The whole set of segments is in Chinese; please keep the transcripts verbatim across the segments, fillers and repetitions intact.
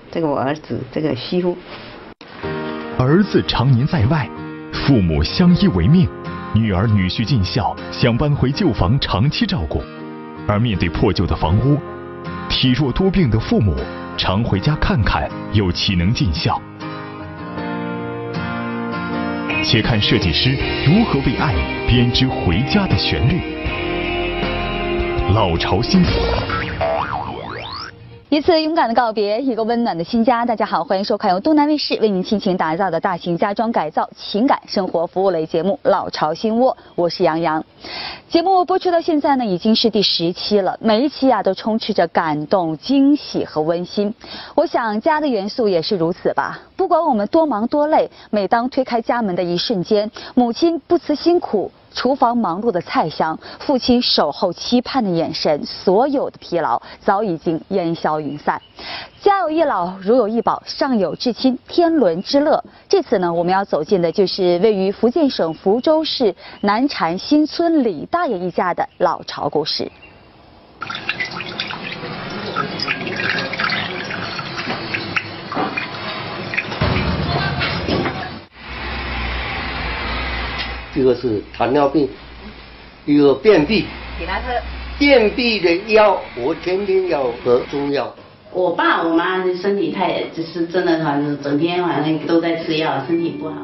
这个我儿子，这个媳妇。 儿子常年在外，父母相依为命，女儿女婿尽孝，想搬回旧房长期照顾。而面对破旧的房屋，体弱多病的父母常回家看看，又岂能尽孝？且看设计师如何为爱编织回家的旋律。老巢新锁。 一次勇敢的告别，一个温暖的新家。大家好，欢迎收看由东南卫视为您倾情打造的大型家装改造、情感生活服务类节目《老巢新窝》，我是杨洋。节目播出到现在呢，已经是第十期了。每一期啊，都充斥着感动、惊喜和温馨。我想家的元素也是如此吧。不管我们多忙多累，每当推开家门的一瞬间，母亲不辞辛苦。厨房忙碌的菜香，父亲守候期盼的眼神，所有的疲劳早已经烟消云散。家有一老，如有一宝，上有至亲，天伦之乐。这次呢，我们要走进的就是位于福建省福州市南禅新村李大爷一家的老巢故事。 一个是糖尿病，一个便秘。 给他喝便秘的药，我天天要喝中药。 我爸我妈身体太，只是真的，好像整天晚上都在吃药，身体不好。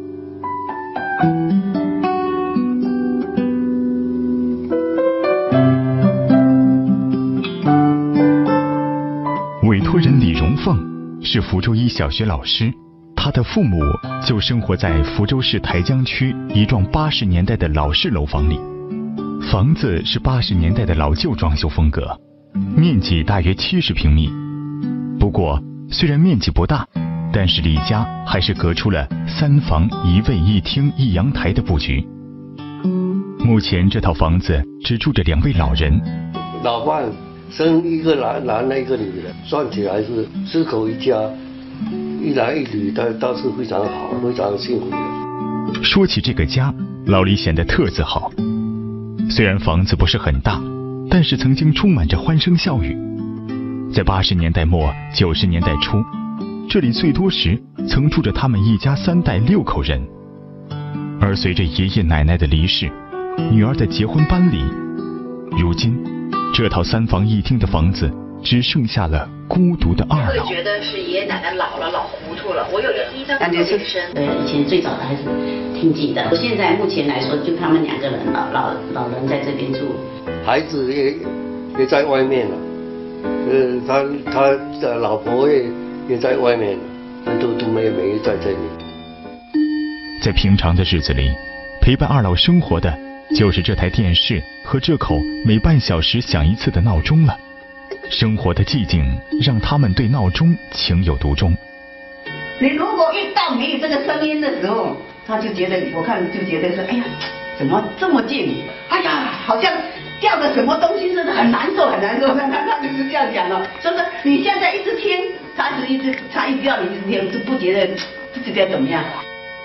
委托人李荣凤是福州一小学老师。他的父母就生活在福州市台江区一幢八十年代的老式楼房里，房子是八十年代的老旧装修风格，面积大约七十平米。不过虽然面积不大，但是李家还是隔出了三房一卫一厅一阳台的布局。目前这套房子只住着两位老人， 老伴生一个男男的一个女的，算起来是四口一家。一男一女，但倒是非常好，非常幸福的。 说起这个家，老李显得特自豪。虽然房子不是很大，但是曾经充满着欢声笑语。在八十年代末、九十年代初，这里最多时曾住着他们一家三代六口人。而随着爷爷奶奶的离世，女儿的结婚搬离，如今这套三房一厅的房子只剩下了孤独的二老。 会觉得是爷爷奶奶老了，老糊涂了。我有个医生感觉是深，对，以前最早的还是挺紧的。现在目前来说，就他们两个人，老老老人在这边住， 孩子也也在外面了，呃，他他的老婆也也在外面，都都没没在这里。 在平常的日子里，陪伴二老生活的就是这台电视和这口每半小时响一次的闹钟了。生活的寂静让他们对闹钟情有独钟。 你如果一到没有这个声音的时候，他就觉得，我看就觉得说，哎呀，怎么这么静？哎呀，好像掉个什么东西似的，很难受，很难受。他他就是这样讲哦，所以说你现在一直听，他是一直他一直要你一直听，就不觉得不觉得怎么样。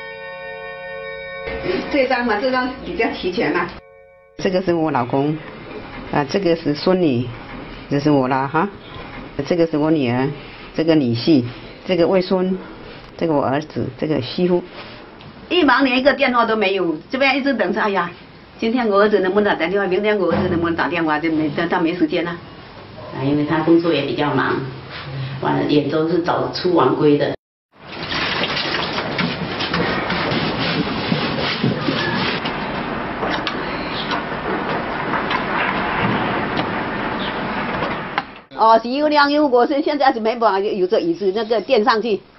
这张嘛，这张比较齐全嘛。这个是我老公，啊，这个是孙女。这是我啦哈，这个是我女儿，这个女婿，这个外孙，这个我儿子，这个媳妇。一忙连一个电话都没有，这边一直等着。哎呀，今天我儿子能不能打电话？明天我儿子能不能打电话？就没他他没时间了。 啊，因为他工作也比较忙，完了也都是早出晚归的。 哦，是有两有我是现在是没办法，有这椅子那个垫上去。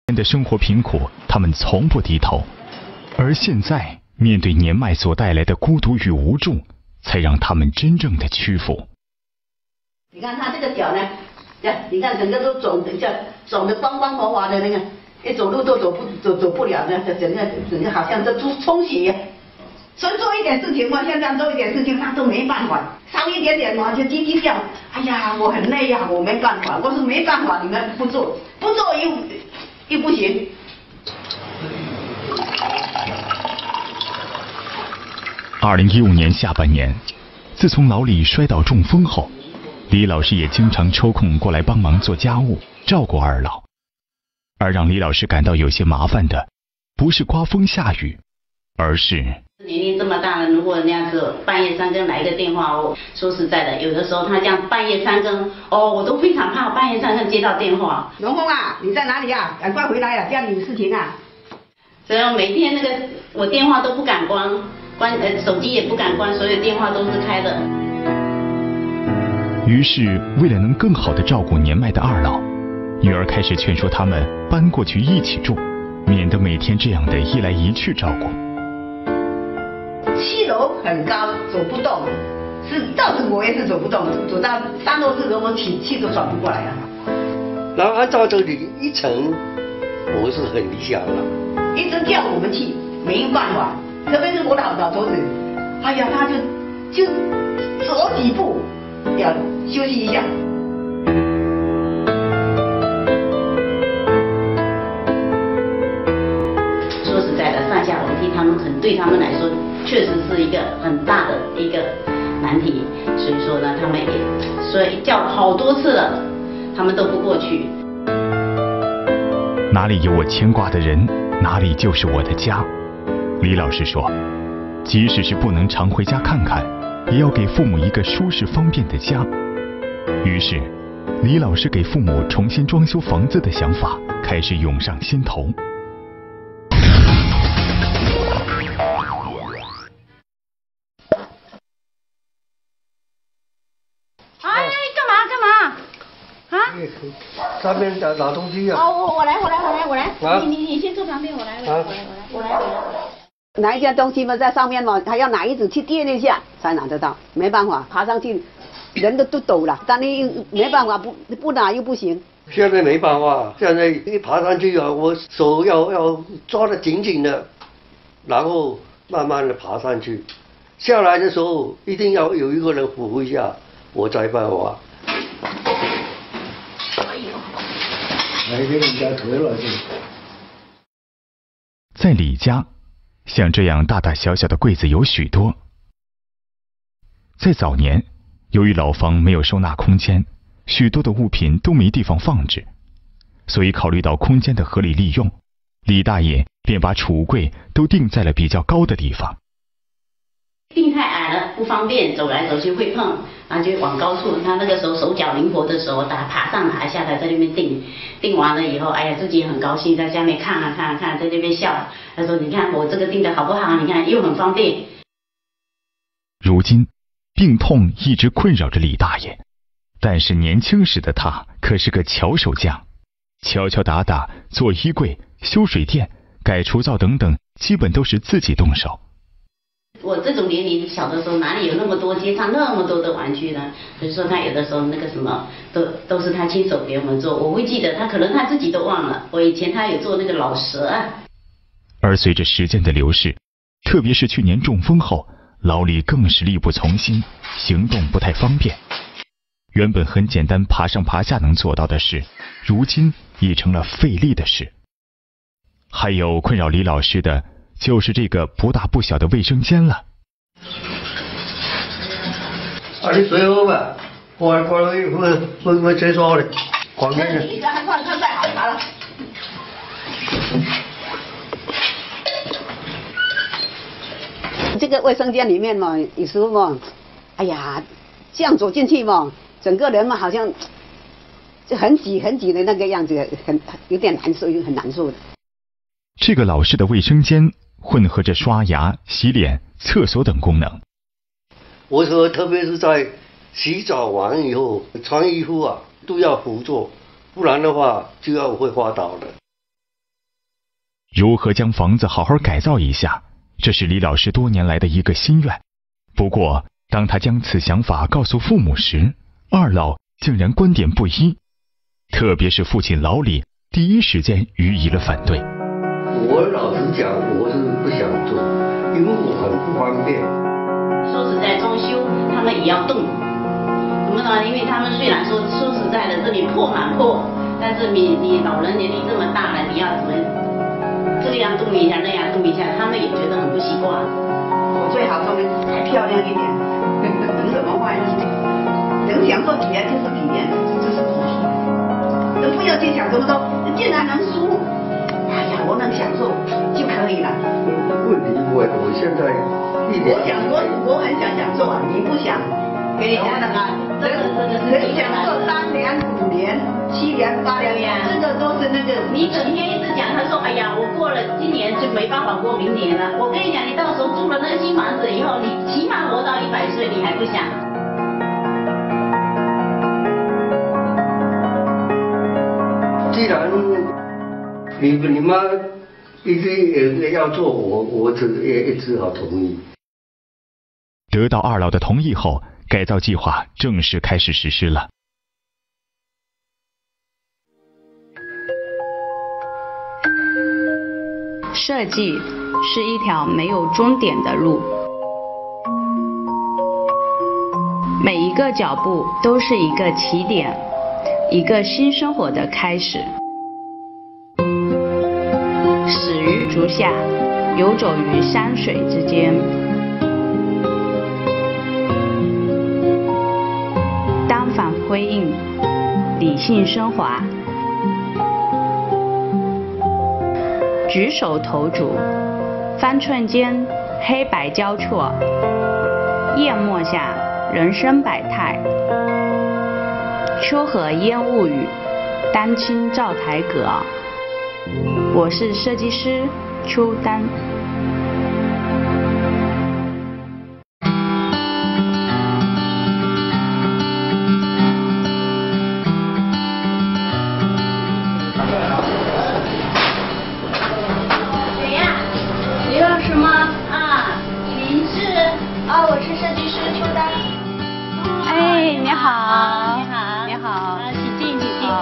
的生活贫苦，他们从不低头，而现在面对年迈所带来的孤独与无助，才让他们真正的屈服。 你看他这个脚呢，你看整个都肿的，叫肿的光光滑滑的那个，一走路都走不走走不了的，整个整个好像都充充血。所以做一点事情嘛，像这样做一点事情，他都没办法，稍一点点嘛就叽叽叫，哎呀，我很累呀、啊，我没办法。我说没办法，你们不做，不做又又不行。 二零一五年下半年，自从老李摔倒中风后，李老师也经常抽空过来帮忙做家务，照顾二老。而让李老师感到有些麻烦的，不是刮风下雨，而是年龄这么大了，如果那样子半夜三更来一个电话，我说实在的，有的时候他这样半夜三更，哦，我都非常怕半夜三更接到电话。 龙凤啊，你在哪里啊？赶快回来啊，家里有事情啊。 所以我每天那个我电话都不敢关，关呃手机也不敢关，所有电话都是开的。 于是，为了能更好地照顾年迈的二老，女儿开始劝说他们搬过去一起住，免得每天这样的一来一去照顾。 七楼很高，走不动，是倒是我也是走不动，走到三楼四楼我气气都喘不过来啊。 然后按照这里一层，我是很理想了。 一直叫我们去，没办法，特别是我老老头子，哎呀，他就就走几步，要休息一下。 说实在的，上下楼梯他们可能对他们来说确实是一个很大的一个难题，所以说呢，他们也所以叫好多次了，他们都不过去。 哪里有我牵挂的人，哪里就是我的家。李老师说，即使是不能常回家看看，也要给父母一个舒适方便的家。于是，李老师给父母重新装修房子的想法开始涌上心头。 哎，干嘛干嘛？啊？ 上面拿拿东西啊。 哦，我我来我来我来我来， 啊、 你你你先坐旁边，我来我来我来我来我来我来。 拿一件东西嘛在上面嘛，还要拿椅子去垫一下才拿得到，没办法，爬上去人都都抖了，但你没办法，不不拿又不行。 现在没办法，现在一爬上去啊，我手要要抓得紧紧的，然后慢慢的爬上去。下来的时候一定要有一个人扶一下，我才办法。来给人家推了去。 在李家，像这样大大小小的柜子有许多。在早年，由于老房没有收纳空间，许多的物品都没地方放置，所以考虑到空间的合理利用，李大爷便把储物柜都定在了比较高的地方。 定太矮了不方便，走来走去会碰，然后就往高处。他那个时候手脚灵活的时候，打爬上爬下的在那边定，定完了以后，哎呀自己也很高兴，在下面看啊看啊看，在那边笑。他说：“你看我这个定的好不好？你看又很方便。” 如今，病痛一直困扰着李大爷，但是年轻时的他可是个巧手匠，敲敲打打、做衣柜、修水电、改除灶等等，基本都是自己动手。 我这种年龄小的时候，哪里有那么多街上那么多的玩具呢？所以说他有的时候那个什么，都都是他亲手给我们做。我会记得他可能他自己都忘了，我以前他有做那个老蛇啊。 而随着时间的流逝，特别是去年中风后，老李更是力不从心，行动不太方便。原本很简单爬上爬下能做到的事，如今已成了费力的事。还有困扰李老师的就是这个不大不小的卫生间了。 啊，你水喝吧，我我我我我我厕所的，关门的。 你赶快快快好好了。这个卫生间里面嘛，有时候嘛，哎呀，这样走进去嘛，整个人嘛好像就很挤很挤的那个样子，很有点难受，很难受的。 这个老式的卫生间混合着刷牙、洗脸、厕所等功能。 我说，特别是在洗澡完以后，穿衣服啊都要辅助，不然的话就要会滑倒的。 如何将房子好好改造一下，这是李老师多年来的一个心愿。不过，当他将此想法告诉父母时，二老竟然观点不一，特别是父亲老李第一时间予以了反对。 我老实讲，我是不想做，因为我很不方便。 说实在，装修他们也要动，怎么呢？因为他们虽然说说实在的，这里破满破，但是你你老人年龄这么大了，你要怎么这样动一下，那样动一下，他们也觉得很不习惯。我最好装的还漂亮一点，能怎么坏呢？能享受体验就是体验，这是我说的。都不要去想这么多，既然能输，哎呀，我能享受就可以了。 问题我我现在一点。 我想我我很想享受啊，你不想？给你讲啊，这个这个是能享受三年、五年、七年、八年呀，这个都是那个。你整天一直讲，他说哎呀，我过了今年就没办法过明年了。我跟你讲，你到时候住了那个新房子以后，你起码活到一百岁，你还不想？ 既然你你妈一直也要做，我我只也也只好同意。 得到二老的同意后，改造计划正式开始实施了。 设计是一条没有终点的路，每一个脚步都是一个起点，一个新生活的开始。始于足下，游走于山水之间。单反辉映，理性升华。举手投足，方寸间黑白交错，夜幕下人生百态。秋河烟雾雨，丹青灶台阁。我是设计师邱丹。 谁呀？李老师吗？啊，您是？啊，我是设计师邱丹。 哎，你好， 你好， 你好， 啊，请进，请进。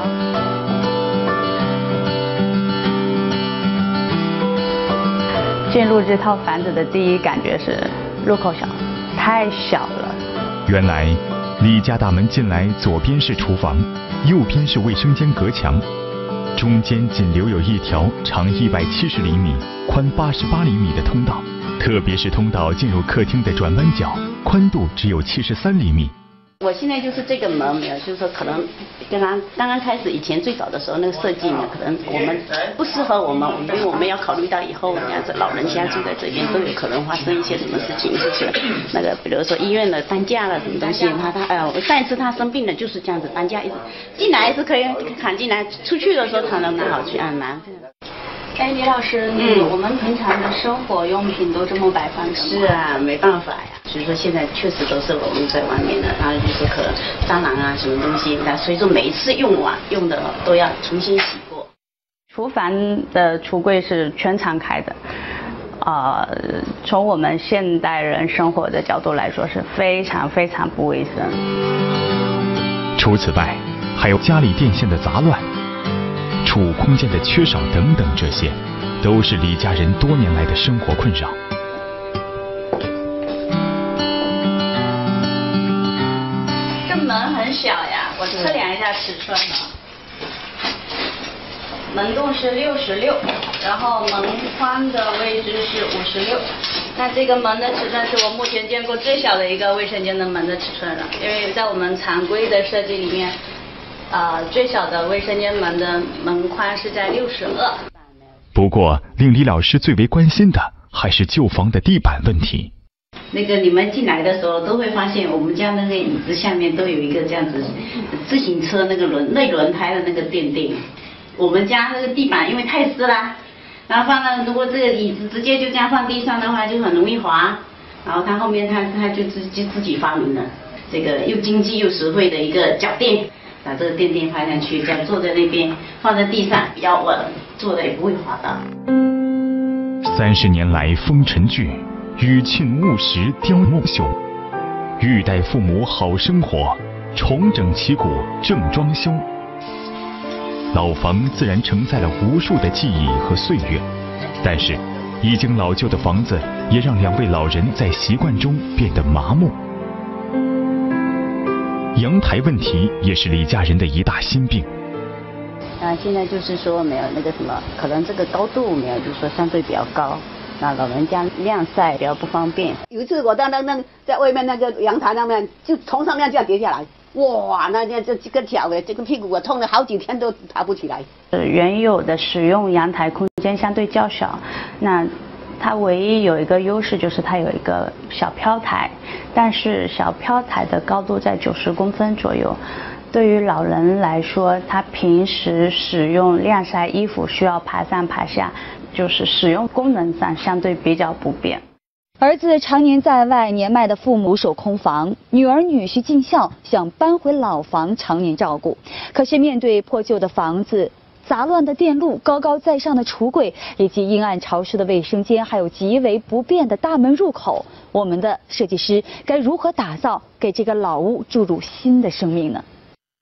进入这套房子的第一感觉是入口小，太小了。 原来李家大门进来，左边是厨房，右边是卫生间隔墙，中间仅留有一条长一百七十厘米、宽八十八厘米的通道，特别是通道进入客厅的转弯角，宽度只有七十三厘米。 我现在就是这个门没有，就是说可能跟他刚刚开始以前最早的时候那个设计呢，可能我们不适合我们，因为我们要考虑到以后这样子老人家住在这边都有可能发生一些什么事情，就是那个比如说医院的担架了什么东西，他他哎呀，上一次他生病了就是这样子，担架一直进来是可以扛进来，出去的时候才能拿好去按拿。 哎，李老师，嗯，我们平常的生活用品都这么摆放着吗？ 是啊，没办法呀。所以说现在确实都是我们在外面的，然后就是可能蟑螂啊什么东西，那所以说每一次用完用的都要重新洗过。 厨房的橱柜是全敞开的，呃，从我们现代人生活的角度来说是非常非常不卫生。 除此外，还有家里电线的杂乱、储物空间的缺少等等，这些都是李家人多年来的生活困扰。 这门很小呀，我测量一下尺寸了。门洞是六十六，然后门框的位置是五十六。那这个门的尺寸是我目前见过最小的一个卫生间的门的尺寸了，因为在我们常规的设计里面，呃，最小的卫生间门的门宽是在六十二。 不过，令李老师最为关心的还是旧房的地板问题。 那个你们进来的时候都会发现，我们家那个椅子下面都有一个这样子自行车那个轮内轮胎的那个垫垫。我们家那个地板因为太湿啦，然后放到如果这个椅子直接就这样放地上的话，就很容易滑。然后他后面他他就自就自己发明了这个又经济又实惠的一个脚垫，把这个垫垫放上去，这样坐在那边放在地上比较稳，坐的也不会滑倒。 三十年来风尘聚，雨沁雾石雕木秀。欲待父母好生活，重整旗鼓正装修。老房自然承载了无数的记忆和岁月，但是已经老旧的房子也让两位老人在习惯中变得麻木。阳台问题也是李家人的一大心病。 啊，现在就是说没有那个什么，可能这个高度没有，就是说相对比较高，那老人家晾晒比较不方便。 有一次我到那那在外面那个阳台那边，就从上面这样跌下来，哇，那这这这个脚的这个屁股我痛了好几天都爬不起来。 呃，原有的使用阳台空间相对较小，那它唯一有一个优势就是它有一个小飘台，但是小飘台的高度在九十公分左右。对于老人来说，他平时使用晾晒衣服需要爬上爬下，就是使用功能上相对比较不便。 儿子常年在外，年迈的父母守空房，女儿女婿尽孝，想搬回老房常年照顾。可是面对破旧的房子、杂乱的电路、高高在上的橱柜，以及阴暗潮湿的卫生间，还有极为不便的大门入口，我们的设计师该如何打造，给这个老屋注入新的生命呢？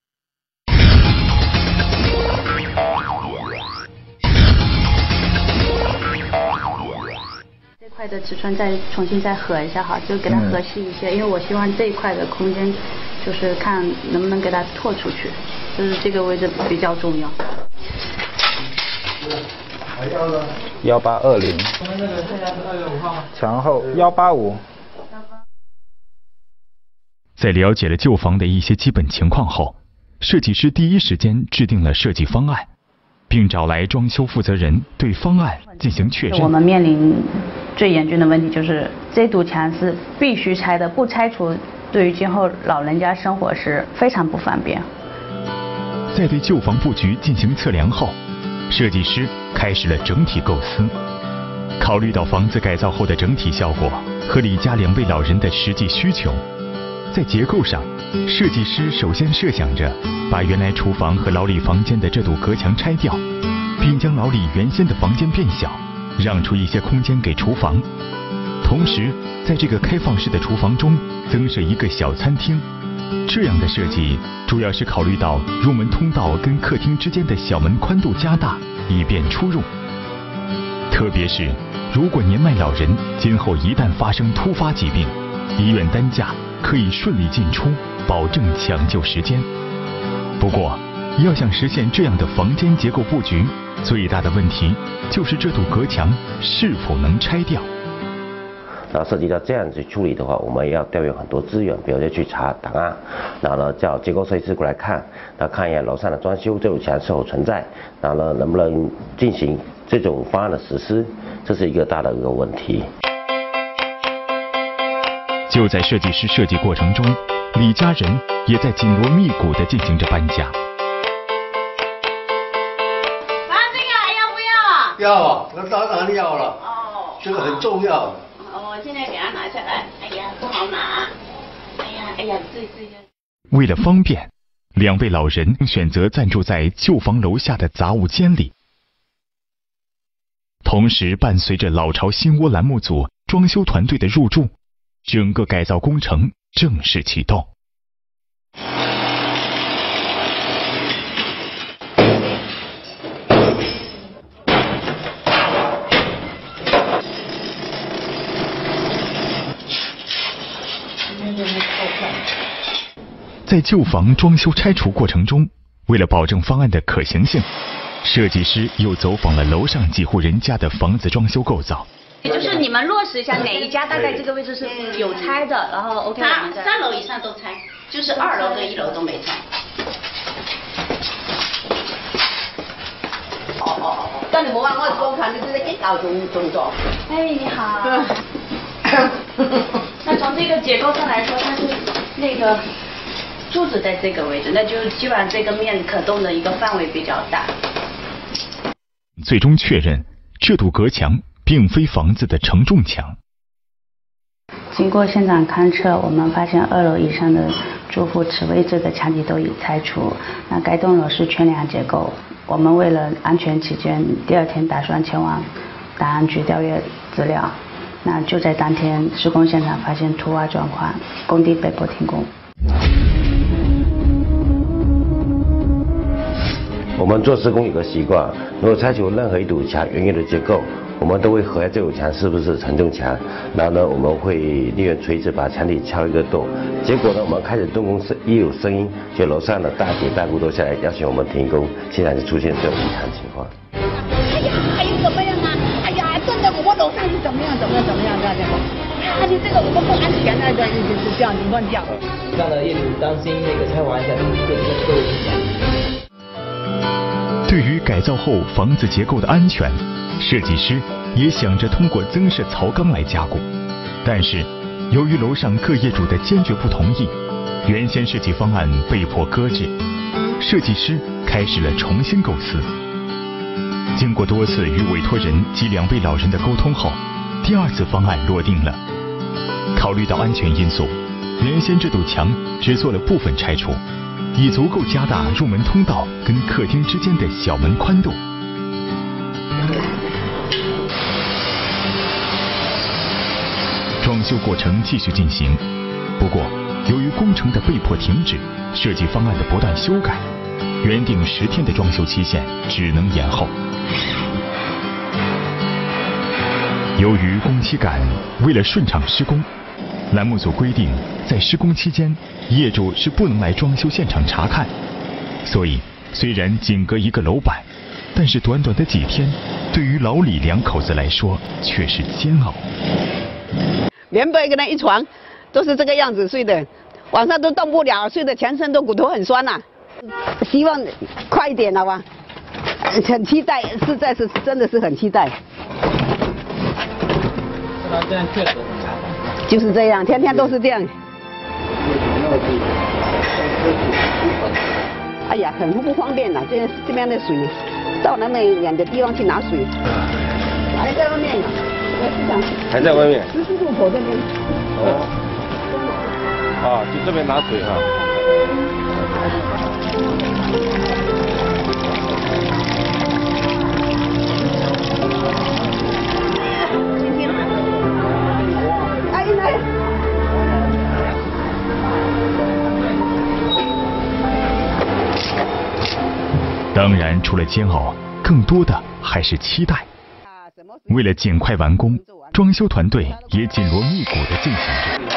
这块的尺寸再重新再合一下哈，就给它合细一些，嗯、因为我希望这一块的空间，就是看能不能给它拓出去，就是这个位置比较重要。 幺八二零，墙后幺八五。 在了解了旧房的一些基本情况后，设计师第一时间制定了设计方案，并找来装修负责人对方案进行确认。 我们面临最严峻的问题就是这堵墙是必须拆的，不拆除对于今后老人家生活是非常不方便。 在对旧房布局进行测量后，设计师开始了整体构思。考虑到房子改造后的整体效果和李家两位老人的实际需求，在结构上，设计师首先设想着把原来厨房和老李房间的这堵隔墙拆掉，并将老李原先的房间变小，让出一些空间给厨房。同时，在这个开放式的厨房中增设一个小餐厅。这样的设计主要是考虑到入门通道跟客厅之间的小门宽度加大，以便出入。特别是如果年迈老人今后一旦发生突发疾病，医院担架可以顺利进出，保证抢救时间。不过，要想实现这样的房间结构布局，最大的问题就是这堵隔墙是否能拆掉。 然后涉及到这样子处理的话，我们也要调用很多资源，比如说去查档案，然后呢叫结构设计师过来看，然后看一下楼上的装修这堵墙是否存在，然后呢能不能进行这种方案的实施，这是一个大的一个问题。 就在设计师设计过程中，李家人也在紧锣密鼓地进行着搬家。 啊，这个还要不要？ 要啊，那当然要了。哦。这个很重要。 哦，我现在给它拿下来。哎呀，不好拿。哎呀，哎呀，这这。 为了方便，两位老人选择暂住在旧房楼下的杂物间里。同时，伴随着老巢新窝栏目组装修团队的入驻，整个改造工程正式启动。在旧房装修拆除过程中，为了保证方案的可行性，设计师又走访了楼上几户人家的房子装修构造。 也就是你们落实一下哪一家大概这个位置是有拆的，然后 OK。 他三楼以上都拆，就是二楼跟一楼都没拆。哦哦哦，但你冇話我光看你這一搞中中咗。 哎，你好。那从这个结构上来说，它是那个柱子在这个位置，那就基本上这个面可动的一个范围比较大。 最终确认，这堵隔墙并非房子的承重墙。 经过现场勘测，我们发现二楼以上的住户此位置的墙体都已拆除。那该栋楼是全梁结构，我们为了安全起见，第二天打算前往档案局调阅资料，那就在当天施工现场发现突发状况，工地被迫停工。 我们做施工有个习惯，如果拆除任何一堵墙原有的结构，我们都会核这堵墙是不是承重墙，然后呢，我们会利用锤子把墙体敲一个洞。结果呢，我们开始动工时一有声音，就楼上的大姐大姑都下来要求我们停工，现在就出现这种异常情况。 哎呀，还有怎么样啊？哎呀，真的，我楼上是怎么样怎么样怎么样这样这样。啊，你这个我们不安全啊，这就是这样子乱叫。 让的业主担心那个拆完一下对各位影响。 对于改造后房子结构的安全，设计师也想着通过增设槽钢来加固，但是由于楼上各业主的坚决不同意，原先设计方案被迫搁置。设计师开始了重新构思。经过多次与委托人及两位老人的沟通后，第二次方案落定了。考虑到安全因素，原先这堵墙只做了部分拆除，以足够加大入门通道跟客厅之间的小门宽度。装修过程继续进行，不过由于工程的被迫停止，设计方案的不断修改，原定十天的装修期限只能延后。由于工期赶，为了顺畅施工，栏目组规定在施工期间业主是不能来装修现场查看，所以虽然仅隔一个楼板，但是短短的几天，对于老李两口子来说却是煎熬。 原本一个人一床都是这个样子睡的，晚上都动不了，睡得全身都骨头很酸呐、啊。希望快一点好吧，很期待，实在是真的是很期待。 那这样确实很麻烦。 就是这样，天天都是这样。哎呀，很不方便了，这这边的水，到那么远的地方去拿水，还在外面呢，市场还在外面。 十字路口这边。 哦。啊，就这边拿水哈。 当然，除了煎熬，更多的还是期待。为了尽快完工，装修团队也紧锣密鼓地进行着。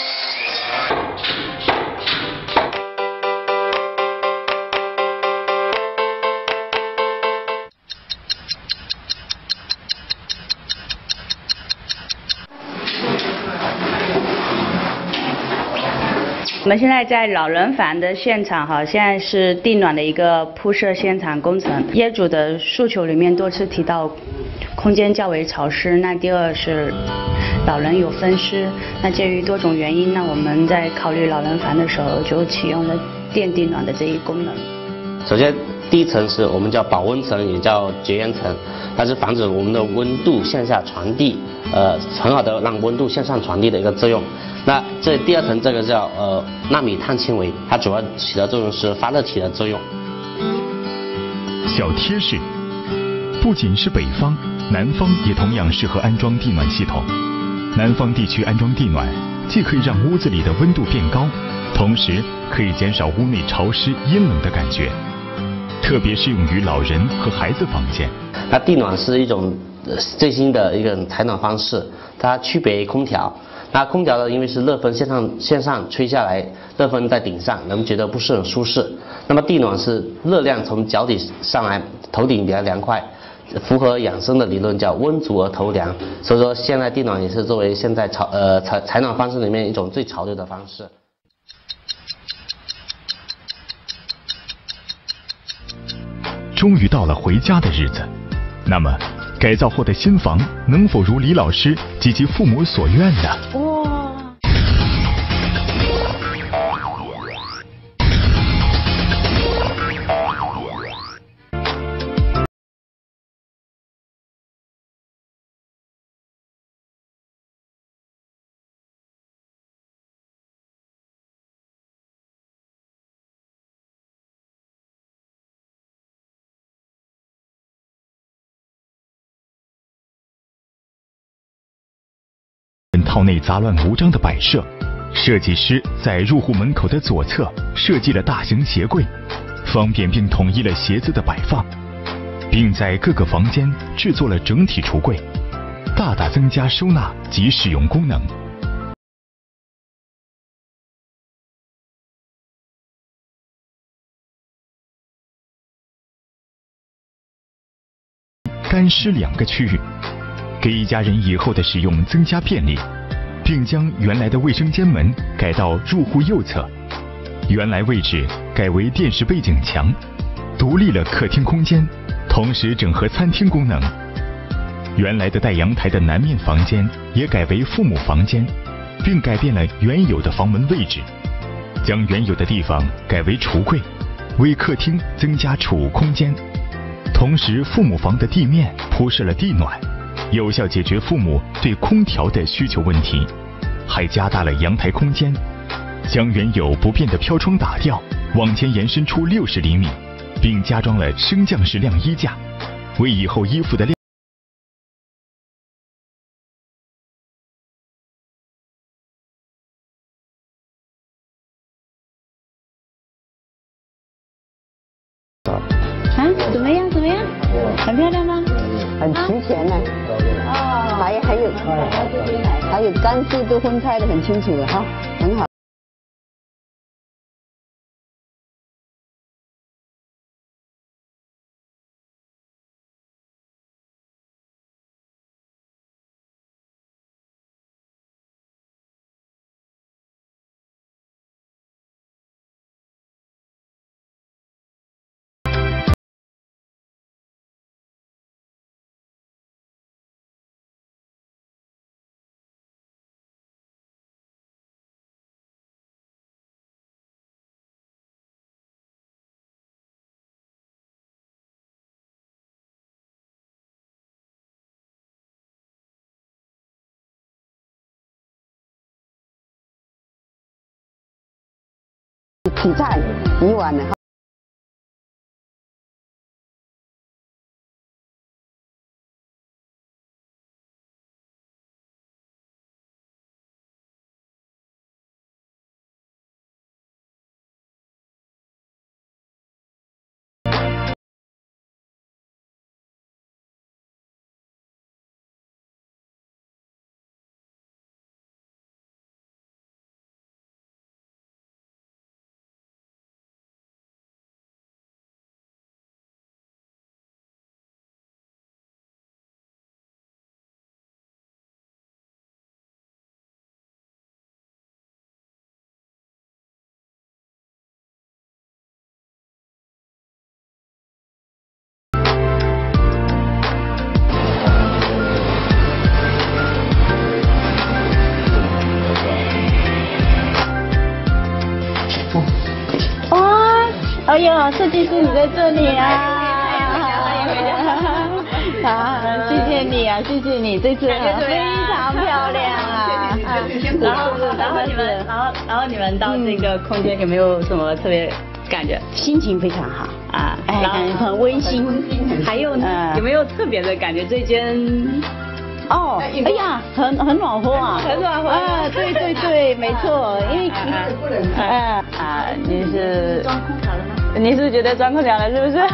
我们现在在老人房的现场哈，现在是地暖的一个铺设现场工程。业主的诉求里面多次提到空间较为潮湿，那第二是老人有风湿。那鉴于多种原因，那我们在考虑老人房的时候就启用了电地暖的这一功能。 首先，第一层是我们叫保温层，也叫绝缘层，它是防止我们的温度向下传递，呃，很好的让温度向上传递的一个作用。那这第二层这个叫呃纳米碳纤维，它主要起的作用是发热体的作用。 小贴士，不仅是北方，南方也同样适合安装地暖系统。南方地区安装地暖，既可以让屋子里的温度变高，同时可以减少屋内潮湿阴冷的感觉，特别适用于老人和孩子房间。 它地暖是一种最新的一个采暖方式，它区别于空调。那空调呢，因为是热风向上向上吹下来，热风在顶上，人们觉得不是很舒适。那么地暖是热量从脚底上来，头顶比较凉快，符合养生的理论，叫温足而头凉。所以说，现在地暖也是作为现在潮呃采采暖方式里面一种最潮流的方式。 终于到了回家的日子，那么改造后的新房能否如李老师及其父母所愿呢？ 套内杂乱无章的摆设。设计师在入户门口的左侧设计了大型鞋柜，方便并统一了鞋子的摆放，并在各个房间制作了整体橱柜，大大增加收纳及使用功能。干湿两个区域，给一家人以后的使用增加便利，并将原来的卫生间门改到入户右侧，原来位置改为电视背景墙，独立了客厅空间，同时整合餐厅功能。原来的带阳台的南面房间也改为父母房间，并改变了原有的房门位置，将原有的地方改为橱柜，为客厅增加储物空间。同时，父母房的地面铺设了地暖，有效解决父母对空调的需求问题，还加大了阳台空间，将原有不变的飘窗打掉，往前延伸出六十厘米，并加装了升降式晾衣架，为以后衣服的晾。 啊，怎么样？怎么样？很漂亮吗？ 很齐全呢。哦。还还有还有干湿都分开的很清楚了哈，很好。洗菜、洗碗的。 哎呦，设计师你在这里啊！好，谢谢你啊，谢谢你，这次非常漂亮啊！ 然后，然后你们，然后，然后你们到这个空间有没有什么特别感觉？ 心情非常好啊， 哎，很温馨。 还有呢，有没有特别的感觉？这间？ 哦，哎呀，很很暖和啊， 很暖和啊，对对对，没错，因为不能啊啊，你是装空调了吗？你是觉得装空调了是不是？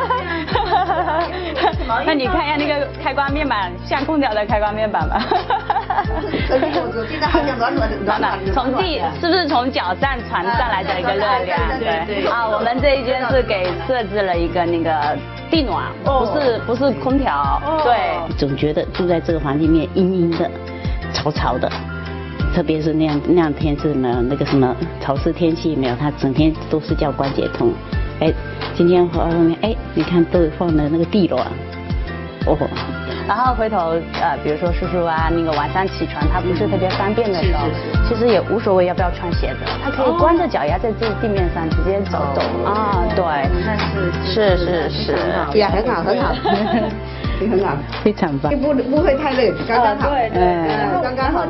那你看一下那个开关面板，像空调的开关面板吗？ 我现在好像暖暖暖暖。 从地是不是从脚上传上来的一个热量？对对啊，我们这一间是给设置了一个那个地暖，不是不是空调，对。 总觉得住在这个房间里面阴阴的、潮潮的，特别是那样那样天是没有那个什么潮湿天气没有，它整天都是叫关节痛。哎，今天后面哎，你看都有放的那个地暖，哦。 然后回头呃，比如说叔叔啊，那个晚上起床他不是特别方便的时候，其实也无所谓要不要穿鞋子，他可以光着脚丫在这地面上直接走走啊，对，是是是是， 呀，很好很好，很好， 非常棒， 不不会太累，刚刚好， 对对， 刚刚好。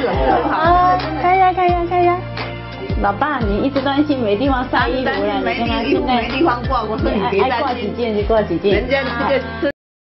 是很好。 啊，看呀看呀看呀。老爸，你一直担心没地方晒衣服了， 没地衣服没地方挂，我说你别担心， 爱挂几件就挂几件。 人家这个。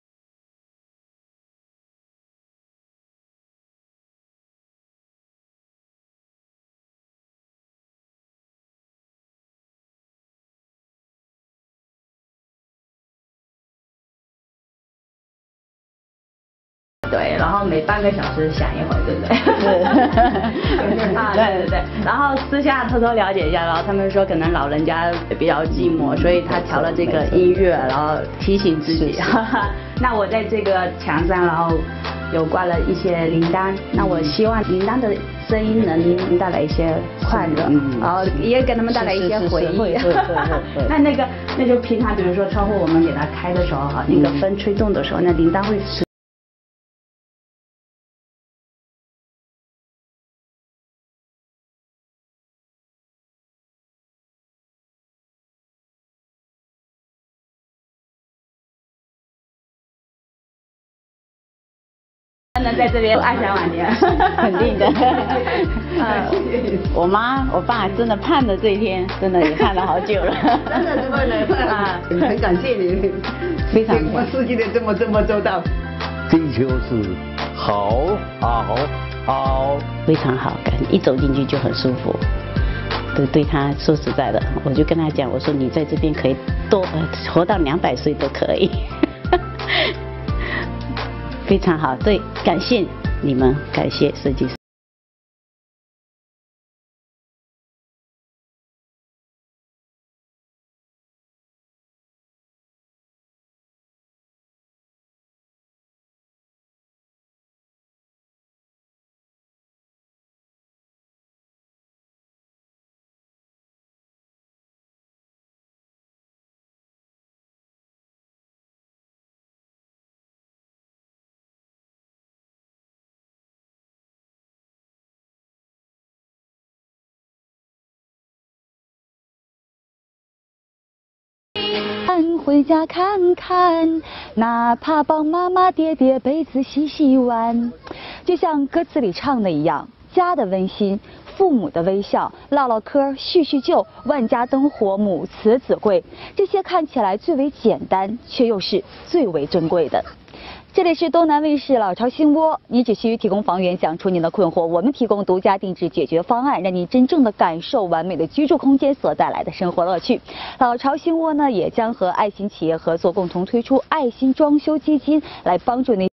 对，然后每半个小时想一会儿，对不对？啊，对对对。然后私下偷偷了解一下，然后他们说可能老人家比较寂寞，所以他调了这个音乐，然后提醒自己。那我在这个墙上，然后有挂了一些铃铛，那我希望铃铛的声音能带来一些快乐，然后也给他们带来一些回忆。那那个那就平常比如说窗户我们给它开的时候哈，那个风吹动的时候，那铃铛会。能在这边安享晚年， 肯定的。呃，我妈、我爸真的盼着这一天，真的也盼了好久了。 真的，真的啊，很感谢你， 非常我设计的这么这么周到。 地球是好好好， 非常好，感一走进去就很舒服。对，对他说实在的，我就跟他讲，我说你在这边可以多呃活到两百岁都可以。非常好，对，感谢你们，感谢设计师。 回家看看，哪怕帮妈妈叠叠被子洗洗碗，就像歌词里唱的一样，家的温馨，父母的微笑，唠唠嗑，叙叙旧，万家灯火，母慈子贵，这些看起来最为简单，却又是最为珍贵的。这里是东南卫视老潮新窝，你只需提供房源，讲出您的困惑，我们提供独家定制解决方案，让你真正的感受完美的居住空间所带来的生活乐趣。老潮新窝呢，也将和爱心企业合作，共同推出爱心装修基金，来帮助您。